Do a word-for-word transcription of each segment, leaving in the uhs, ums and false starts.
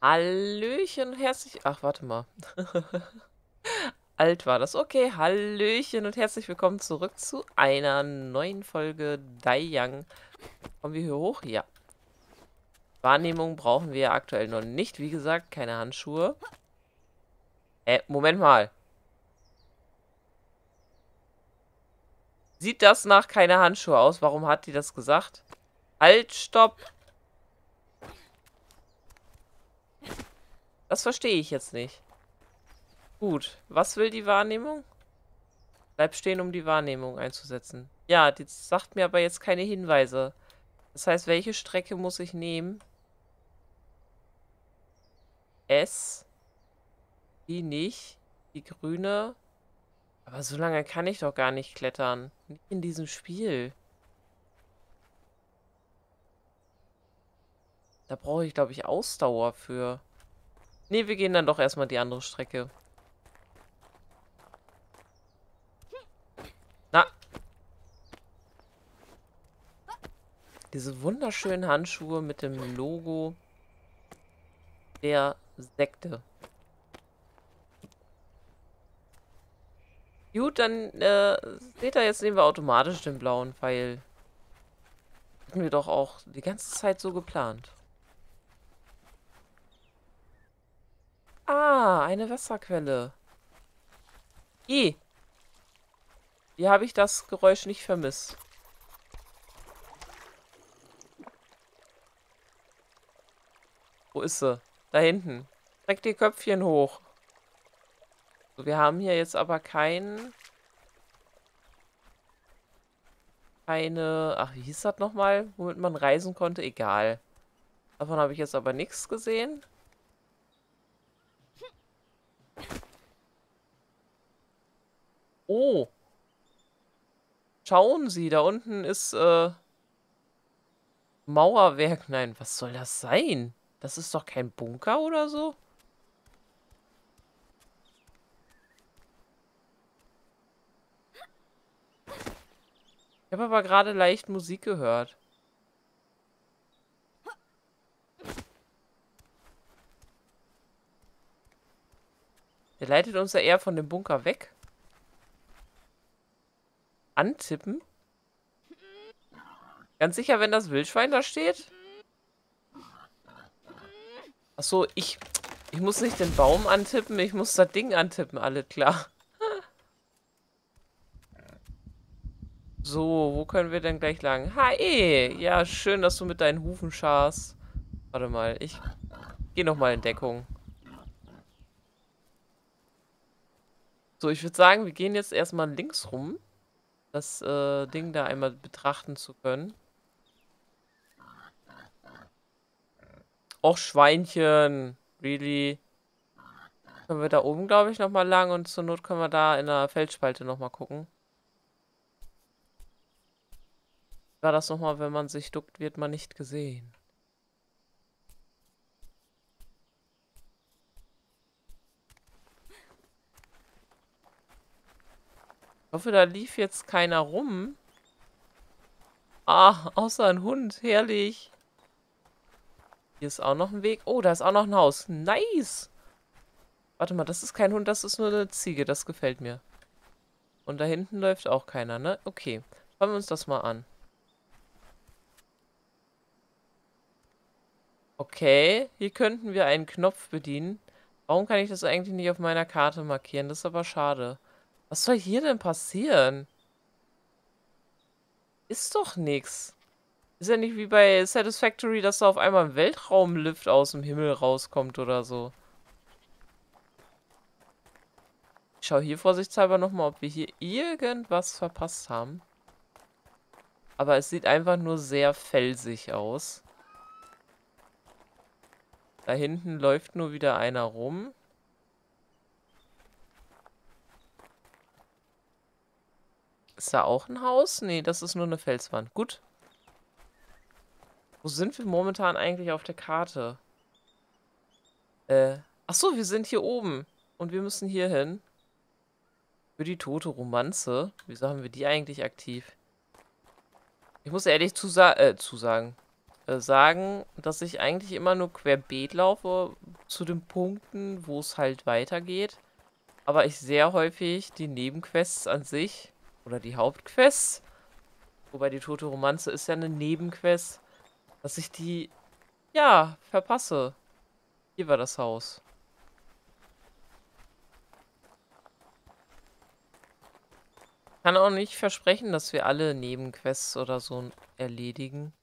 Hallöchen und herzlich... Ach, warte mal. Alt war das. Okay, Hallöchen und herzlich willkommen zurück zu einer neuen Folge Die Young. Kommen wir hier hoch? Ja. Wahrnehmung brauchen wir ja aktuell noch nicht. Wie gesagt, keine Handschuhe. Äh, Moment mal. Sieht das nach keine Handschuhe aus? Warum hat die das gesagt? Halt, stopp. Das verstehe ich jetzt nicht. Gut, was will die Wahrnehmung? Bleib stehen, um die Wahrnehmung einzusetzen. Ja, die sagt mir aber jetzt keine Hinweise. Das heißt, welche Strecke muss ich nehmen? S. Die nicht. Die grüne. Aber so lange kann ich doch gar nicht klettern. Nicht in diesem Spiel. Da brauche ich, glaube ich, Ausdauer für. Nee, wir gehen dann doch erstmal die andere Strecke. Na. Diese wunderschönen Handschuhe mit dem Logo der Sekte. Gut, dann äh, seht ihr, jetzt nehmen wir automatisch den blauen Pfeil. Hatten wir doch auch die ganze Zeit so geplant. Ah, eine Wasserquelle. I. Hier habe ich das Geräusch nicht vermisst. Wo ist sie? Da hinten. Streck die Köpfchen hoch. So, wir haben hier jetzt aber kein... Keine... Ach, wie hieß das nochmal? Womit man reisen konnte? Egal. Davon habe ich jetzt aber nichts gesehen. Oh. Schauen Sie, da unten ist äh, Mauerwerk. Nein, was soll das sein? Das ist doch kein Bunker oder so? Ich habe aber gerade leicht Musik gehört. Der leitet uns ja eher von dem Bunker weg. Antippen? Ganz sicher, wenn das Wildschwein da steht? Achso, ich, ich muss nicht den Baum antippen, ich muss das Ding antippen, alles klar. So, wo können wir denn gleich lang? Hi! Ja, schön, dass du mit deinen Hufen scharst. Warte mal, ich gehe nochmal in Deckung. So, ich würde sagen, wir gehen jetzt erstmal links rum, das äh, Ding da einmal betrachten zu können. Och, Schweinchen. Really? Können wir da oben, glaube ich, nochmal lang und zur Not können wir da in der Felsspalte nochmal gucken. War das nochmal, wenn man sich duckt, wird man nicht gesehen. Ich hoffe, da lief jetzt keiner rum. Ah, außer ein Hund. Herrlich. Hier ist auch noch ein Weg. Oh, da ist auch noch ein Haus. Nice. Warte mal, das ist kein Hund, das ist nur eine Ziege. Das gefällt mir. Und da hinten läuft auch keiner, ne? Okay. Schauen wir uns das mal an. Okay, hier könnten wir einen Knopf bedienen. Warum kann ich das eigentlich nicht auf meiner Karte markieren? Das ist aber schade. Was soll hier denn passieren? Ist doch nix. Ist ja nicht wie bei Satisfactory, dass da auf einmal ein Weltraumlift aus dem Himmel rauskommt oder so. Ich schaue hier vorsichtshalber nochmal, ob wir hier irgendwas verpasst haben. Aber es sieht einfach nur sehr felsig aus. Da hinten läuft nur wieder einer rum. Ist da auch ein Haus? Nee, das ist nur eine Felswand. Gut. Wo sind wir momentan eigentlich auf der Karte? Äh, ach so, wir sind hier oben. Und wir müssen hier hin. Für die tote Romanze. Wieso haben wir die eigentlich aktiv? Ich muss ehrlich zusa äh, zusagen. Äh, sagen, dass ich eigentlich immer nur querbeet laufe, zu den Punkten, wo es halt weitergeht. Aber ich sehr häufig die Nebenquests an sich oder die Hauptquests, wobei die Tote Romanze ist ja eine Nebenquest, dass ich die, ja, verpasse. Hier war das Haus. Kann auch nicht versprechen, dass wir alle Nebenquests oder so erledigen.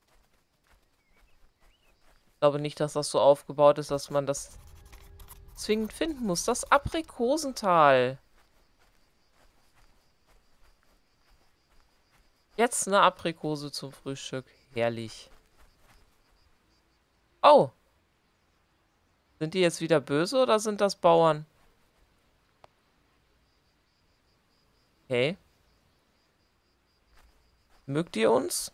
Ich glaube nicht, dass das so aufgebaut ist, dass man das zwingend finden muss. Das Aprikosental. Jetzt eine Aprikose zum Frühstück. Herrlich. Oh. Sind die jetzt wieder böse oder sind das Bauern? Hey. Mögt ihr uns?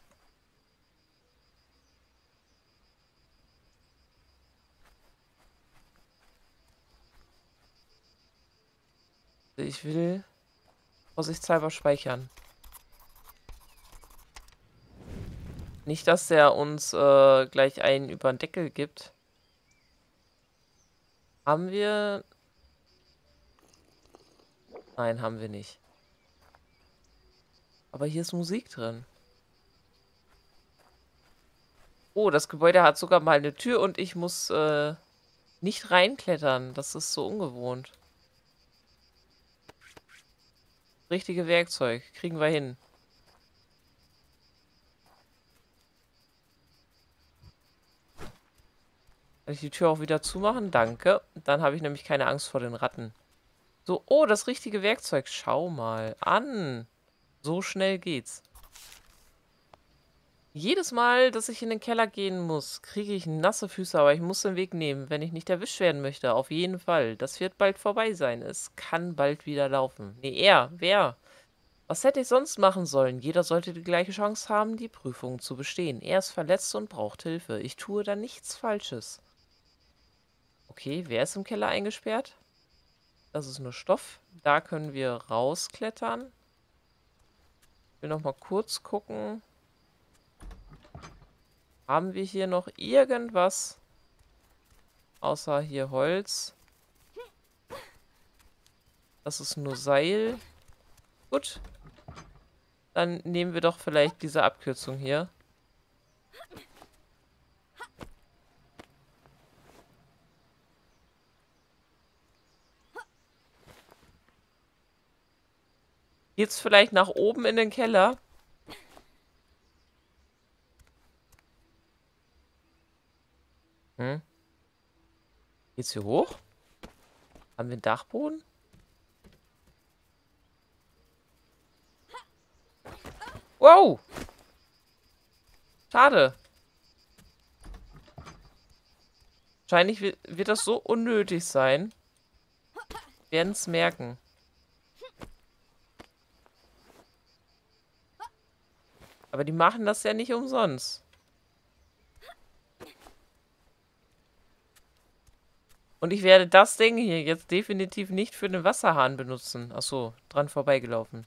Ich will vorsichtshalber speichern. Nicht, dass der uns äh, gleich einen über den Deckel gibt. Haben wir... Nein, haben wir nicht. Aber hier ist Musik drin. Oh, das Gebäude hat sogar mal eine Tür und ich muss äh, nicht reinklettern. Das ist so ungewohnt. Richtige Werkzeug. Kriegen wir hin. Kann ich die Tür auch wieder zumachen? Danke. Dann habe ich nämlich keine Angst vor den Ratten. So, oh, das richtige Werkzeug. Schau mal an. So schnell geht's. Jedes Mal, dass ich in den Keller gehen muss, kriege ich nasse Füße, aber ich muss den Weg nehmen, wenn ich nicht erwischt werden möchte. Auf jeden Fall. Das wird bald vorbei sein. Es kann bald wieder laufen. Nee, er. Wer? Was hätte ich sonst machen sollen? Jeder sollte die gleiche Chance haben, die Prüfung zu bestehen. Er ist verletzt und braucht Hilfe. Ich tue da nichts Falsches. Okay, wer ist im Keller eingesperrt? Das ist nur Stoff. Da können wir rausklettern. Ich will noch mal kurz gucken. Haben wir hier noch irgendwas? Außer hier Holz. Das ist nur Seil. Gut. Dann nehmen wir doch vielleicht diese Abkürzung hier. Geht's vielleicht nach oben in den Keller? Hm? Geht's hier hoch? Haben wir einen Dachboden? Wow! Schade. Wahrscheinlich wird, wird das so unnötig sein. Wir werden es merken. Aber die machen das ja nicht umsonst. Und ich werde das Ding hier jetzt definitiv nicht für den Wasserhahn benutzen. Achso, dran vorbeigelaufen.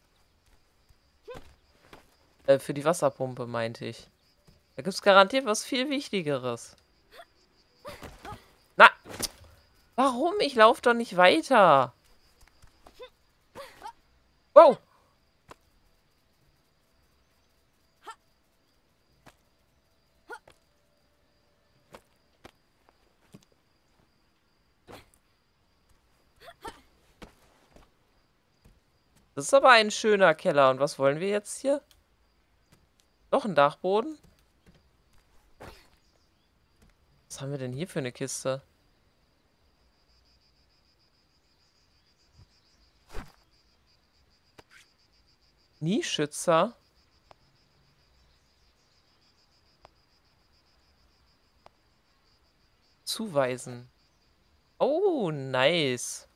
Äh, für die Wasserpumpe, meinte ich. Da gibt es garantiert was viel Wichtigeres. Na! Warum? Ich laufe doch nicht weiter. Wow! Das ist aber ein schöner Keller. Und was wollen wir jetzt hier? Doch ein Dachboden? Was haben wir denn hier für eine Kiste? Nieschützer? Zuweisen. Oh, nice.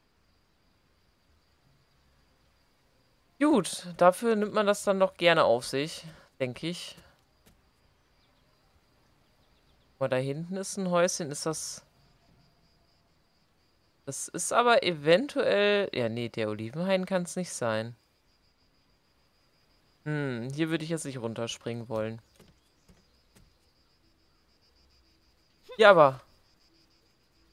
Gut, dafür nimmt man das dann doch gerne auf sich, denke ich. Aber da hinten ist ein Häuschen, ist das... Das ist aber eventuell... Ja, nee, der Olivenhain kann es nicht sein. Hm, hier würde ich jetzt nicht runterspringen wollen. Ja, aber...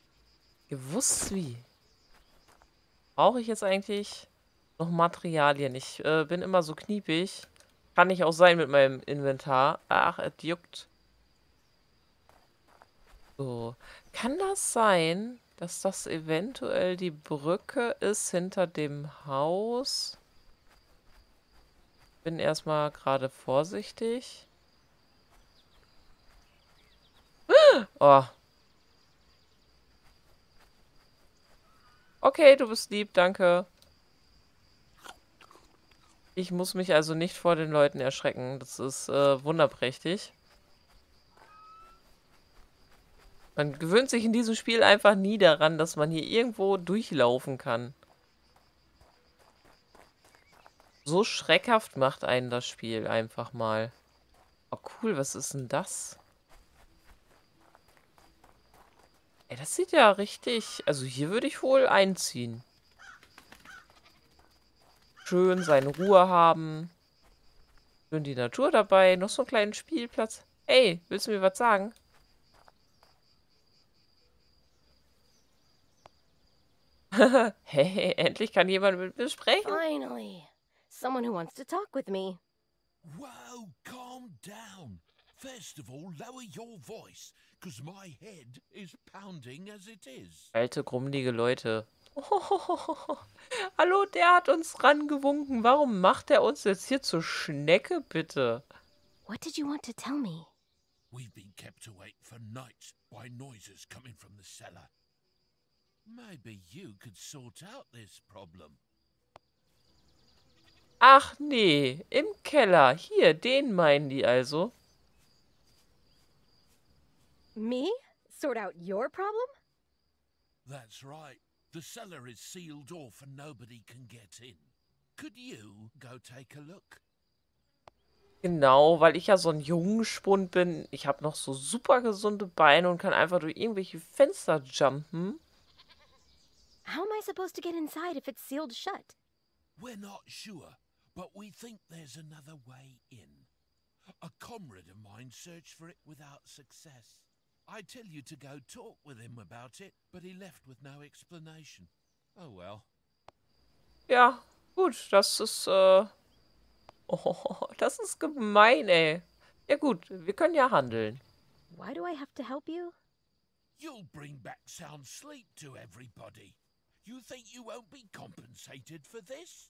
Gewusst wie. Brauche ich jetzt eigentlich noch Materialien? Ich äh, bin immer so kniepig. Kann nicht auch sein mit meinem Inventar. Ach, es juckt. So. Kann das sein, dass das eventuell die Brücke ist hinter dem Haus? Bin erstmal gerade vorsichtig. Oh. Okay, du bist lieb, danke. Ich muss mich also nicht vor den Leuten erschrecken. Das ist äh, wunderprächtig. Man gewöhnt sich in diesem Spiel einfach nie daran, dass man hier irgendwo durchlaufen kann. So schreckhaft macht einen das Spiel einfach mal. Oh cool, was ist denn das? Ey, das sieht ja richtig... Also hier würde ich wohl einziehen. Schön seine Ruhe haben. Schön die Natur dabei. Noch so einen kleinen Spielplatz. Ey, willst du mir was sagen? Hey, endlich kann jemand mit mir sprechen. Finally, someone who wants to talk with me. Whoa, calm down. First of all, lower your voice, because my head is pounding as it is. Alte, grummelige Leute. Hallo, der hat uns rangewunken. Warum macht er uns jetzt hier zur Schnecke, bitte? What did you want to tell me? We've been kept awake for nights by noises coming from the cellar. Maybe you could sort out this problem. Ach nee, im Keller. Hier, den meinen die also. Me? Sort out your problem? That's right. The cellar is sealed off and nobody can get in. Could you go take a look? Genau, weil ich ja so ein Jungspund bin. Ich habe noch so super gesunde Beine und kann einfach durch irgendwelche Fenster jumpen. How am I supposed to get inside if it's sealed shut? We're not sure, but we think there's another way in. A comrade of mine searched for it without success. I tell you to go talk with him about it, but he left with no explanation. Oh well. Ja, gut, das ist, äh... Oh, das ist gemein, ey. Ja gut, wir können ja handeln. Why do I have to help you? You'll bring back sound sleep to everybody. You think you won't be compensated for this?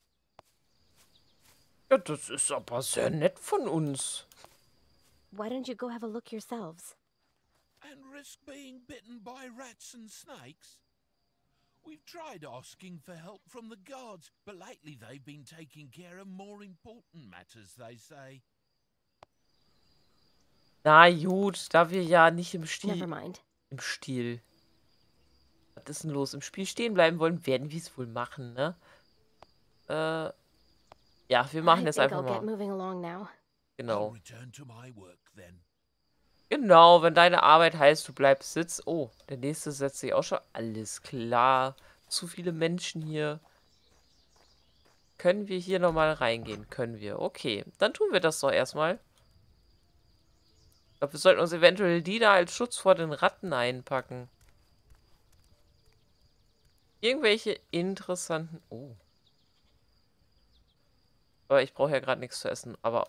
Ja, das ist aber sehr nett von uns. Why don't you go have a look yourselves? And risk being bitten by rats and snakes? We've tried asking for help from the guards, but lately they've been taking care of more important matters, they say. Na gut, da wir ja nicht im Never Stil... mind. Im Stil... Was ist denn los? Im Spiel stehen bleiben wollen, werden wir es wohl machen, ne? Äh... Ja, wir machen I jetzt think einfach I'll get mal. moving along now. I'll Genau. return to my work then. Genau, wenn deine Arbeit heißt, du bleibst sitzen. Oh, der nächste setzt sich auch schon. Alles klar. Zu viele Menschen hier. Können wir hier nochmal reingehen? Können wir. Okay, dann tun wir das doch erstmal. Ich glaube, wir sollten uns eventuell die da als Schutz vor den Ratten einpacken. Irgendwelche interessanten... Oh. Aber ich brauche ja gerade nichts zu essen. Aber...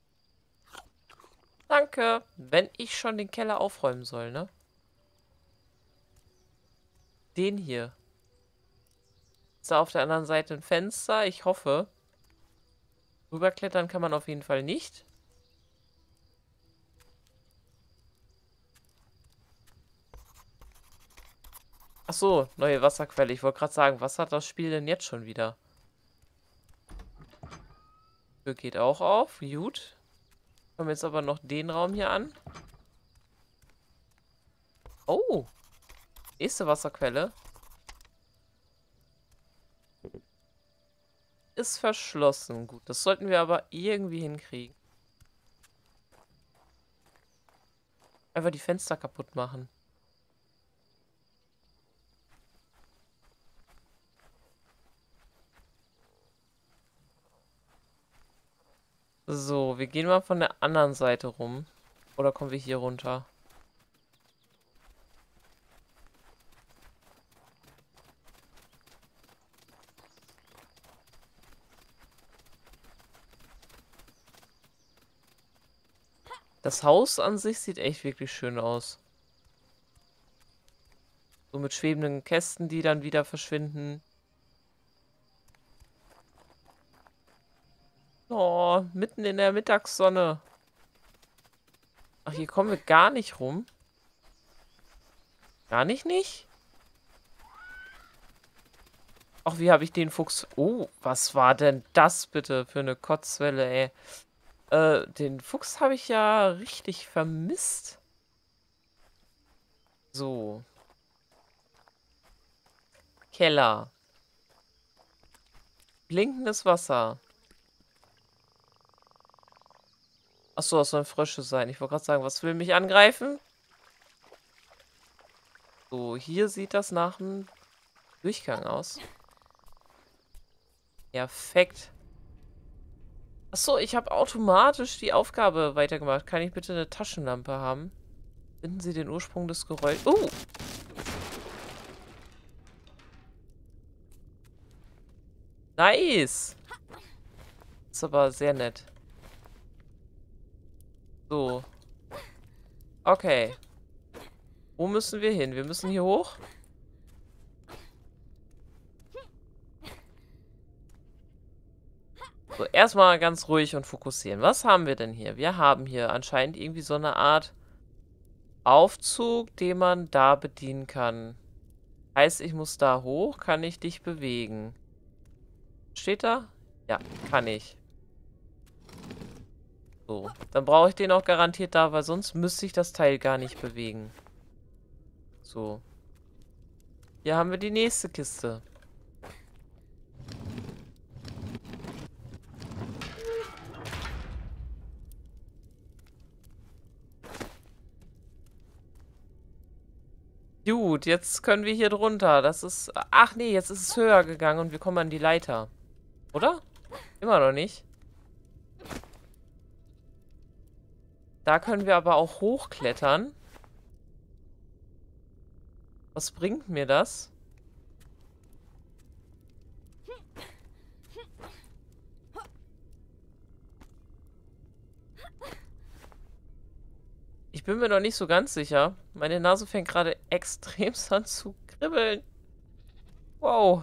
Danke. Wenn ich schon den Keller aufräumen soll, ne? Den hier. Ist da auf der anderen Seite ein Fenster? Ich hoffe. Rüberklettern kann man auf jeden Fall nicht. Ach so, neue Wasserquelle. Ich wollte gerade sagen, was hat das Spiel denn jetzt schon wieder? Tür geht auch auf. Gut. Kommen jetzt aber noch den Raum hier an. Oh. Nächste Wasserquelle. Ist verschlossen. Gut, das sollten wir aber irgendwie hinkriegen. Einfach die Fenster kaputt machen. So, wir gehen mal von der anderen Seite rum. Oder kommen wir hier runter? Das Haus an sich sieht echt wirklich schön aus. So mit schwebenden Kästen, die dann wieder verschwinden. Oh, mitten in der Mittagssonne. Ach, hier kommen wir gar nicht rum. Gar nicht nicht? Ach, wie habe ich den Fuchs... Oh, was war denn das bitte für eine Kotzwelle, ey? Äh, den Fuchs habe ich ja richtig vermisst. So. Keller. Blinkendes Wasser. Achso, das sollen Frösche sein. Ich wollte gerade sagen, was will mich angreifen? So, hier sieht das nach einem Durchgang aus. Perfekt. Achso, ich habe automatisch die Aufgabe weitergemacht. Kann ich bitte eine Taschenlampe haben? Finden Sie den Ursprung des Geräuschs. Uh! Nice! Ist aber sehr nett. So. Okay. Wo müssen wir hin? Wir müssen hier hoch. So, erstmal ganz ruhig und fokussieren. Was haben wir denn hier? Wir haben hier anscheinend irgendwie so eine Art Aufzug, den man da bedienen kann. Heißt, ich muss da hoch, kann ich dich bewegen. Steht da? Ja, kann ich. So, dann brauche ich den auch garantiert da, weil sonst müsste ich das Teil gar nicht bewegen. So. Hier haben wir die nächste Kiste. Gut, jetzt können wir hier drunter. Das ist... Ach nee, jetzt ist es höher gegangen und wir kommen an die Leiter. Oder? Immer noch nicht. Da können wir aber auch hochklettern. Was bringt mir das? Ich bin mir noch nicht so ganz sicher. Meine Nase fängt gerade extrem an zu kribbeln. Wow.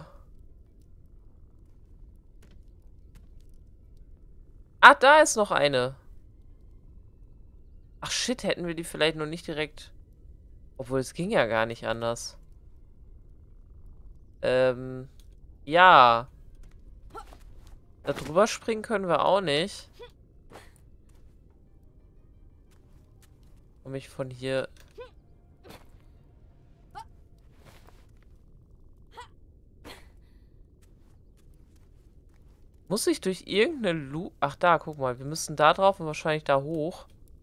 Ah, da ist noch eine. Ach shit, hätten wir die vielleicht noch nicht direkt... Obwohl, es ging ja gar nicht anders. Ähm, ja. Da drüber springen können wir auch nicht. Um mich von hier... Muss ich durch irgendeine Lu... Ach da, guck mal. Wir müssen da drauf und wahrscheinlich da hoch.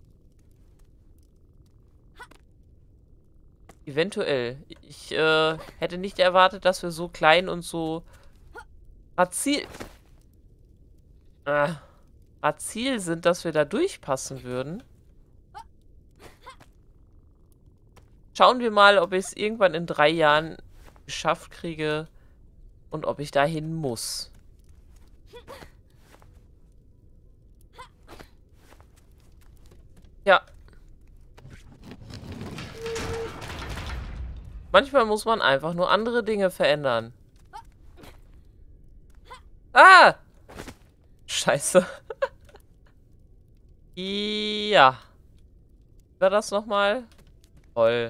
Eventuell. Ich äh, hätte nicht erwartet, dass wir so klein und so grazil... Äh, grazil sind, dass wir da durchpassen würden. Schauen wir mal, ob ich es irgendwann in drei Jahren geschafft kriege und ob ich dahin muss. Ja. Manchmal muss man einfach nur andere Dinge verändern. Ah! Scheiße. Ja. War das nochmal? Toll.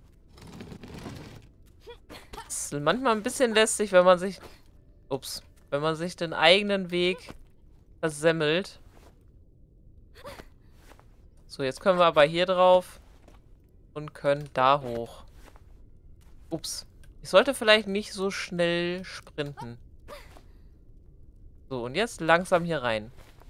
Das ist manchmal ein bisschen lästig, wenn man sich... Ups. Wenn man sich den eigenen Weg versemmelt. So, jetzt können wir aber hier drauf und können da hoch. Ups. Ich sollte vielleicht nicht so schnell sprinten. So, und jetzt langsam hier rein.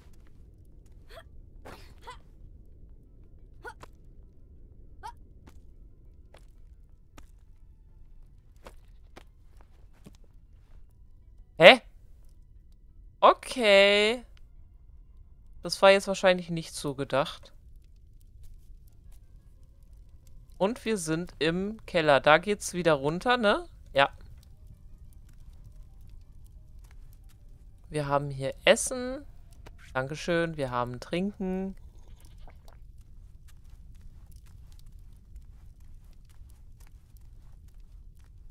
Hä? Okay. Das war jetzt wahrscheinlich nicht so gedacht. Und wir sind im Keller. Da geht's wieder runter, ne? Ja. Wir haben hier Essen. Dankeschön. Wir haben Trinken.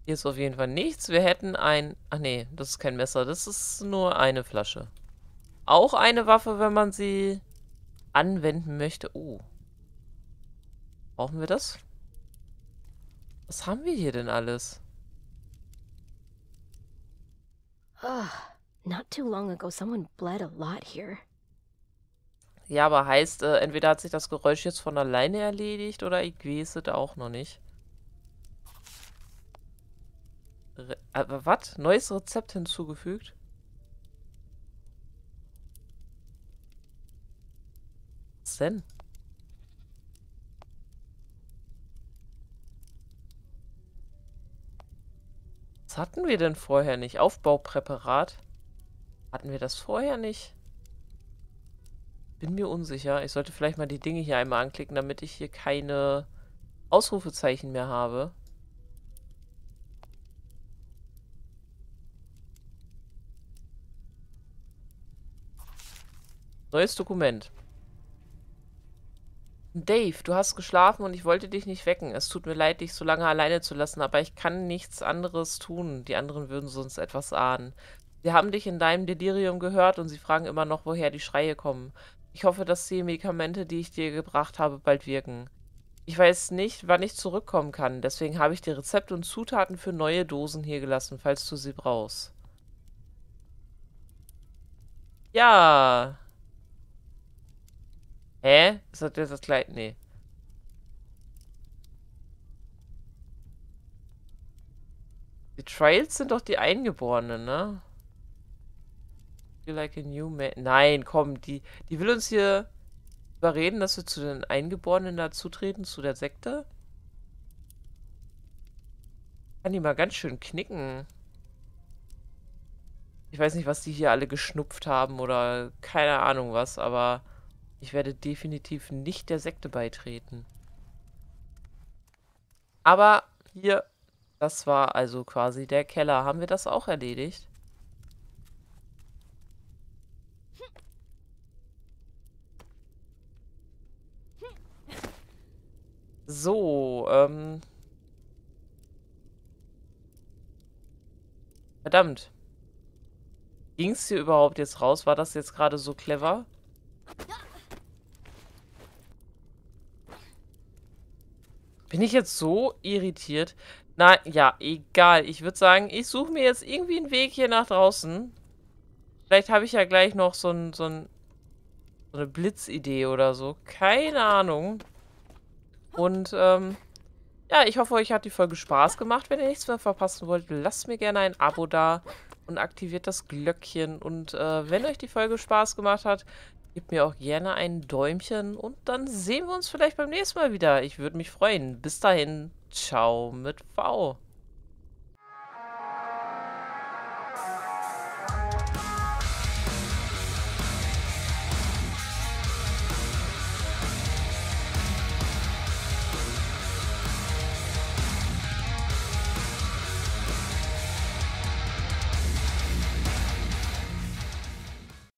Hier ist auf jeden Fall nichts. Wir hätten ein... Ach nee, das ist kein Messer. Das ist nur eine Flasche. Auch eine Waffe, wenn man sie anwenden möchte. Oh. Brauchen wir das? Was haben wir hier denn alles? Ugh. Not too long ago, someone bled a lot here. Ja, aber heißt, äh, entweder hat sich das Geräusch jetzt von alleine erledigt oder ich weiß es auch noch nicht. Re aber was? Neues Rezept hinzugefügt? Was denn? Was hatten wir denn vorher nicht? Aufbaupräparat? Hatten wir das vorher nicht? Bin mir unsicher. Ich sollte vielleicht mal die Dinge hier einmal anklicken, damit ich hier keine Ausrufezeichen mehr habe. Neues Dokument. Dave, du hast geschlafen und ich wollte dich nicht wecken. Es tut mir leid, dich so lange alleine zu lassen, aber ich kann nichts anderes tun. Die anderen würden sonst etwas ahnen. Sie haben dich in deinem Delirium gehört und sie fragen immer noch, woher die Schreie kommen. Ich hoffe, dass die Medikamente, die ich dir gebracht habe, bald wirken. Ich weiß nicht, wann ich zurückkommen kann, deswegen habe ich dir Rezepte und Zutaten für neue Dosen hier gelassen, falls du sie brauchst. Ja. Hä? Ist das jetzt das gleiche? Nee. Die Trials sind doch die Eingeborenen, ne? Feel like a new man. Nein, komm, die, die will uns hier überreden, dass wir zu den Eingeborenen dazutreten, zu der Sekte. Kann die mal ganz schön knicken. Ich weiß nicht, was die hier alle geschnupft haben oder keine Ahnung was, aber ich werde definitiv nicht der Sekte beitreten. Aber hier, das war also quasi der Keller. Haben wir das auch erledigt? So, ähm... Verdammt. Ging es hier überhaupt jetzt raus? War das jetzt gerade so clever? Bin ich jetzt so irritiert? Na ja, egal. Ich würde sagen, ich suche mir jetzt irgendwie einen Weg hier nach draußen. Vielleicht habe ich ja gleich noch so, ein, so, ein, so eine Blitzidee oder so. Keine Ahnung. Und, ähm... ja, ich hoffe, euch hat die Folge Spaß gemacht. Wenn ihr nichts mehr verpassen wollt, lasst mir gerne ein Abo da und aktiviert das Glöckchen. Und äh, wenn euch die Folge Spaß gemacht hat, gebt mir auch gerne ein Däumchen. Und dann sehen wir uns vielleicht beim nächsten Mal wieder. Ich würde mich freuen. Bis dahin, ciao mit V.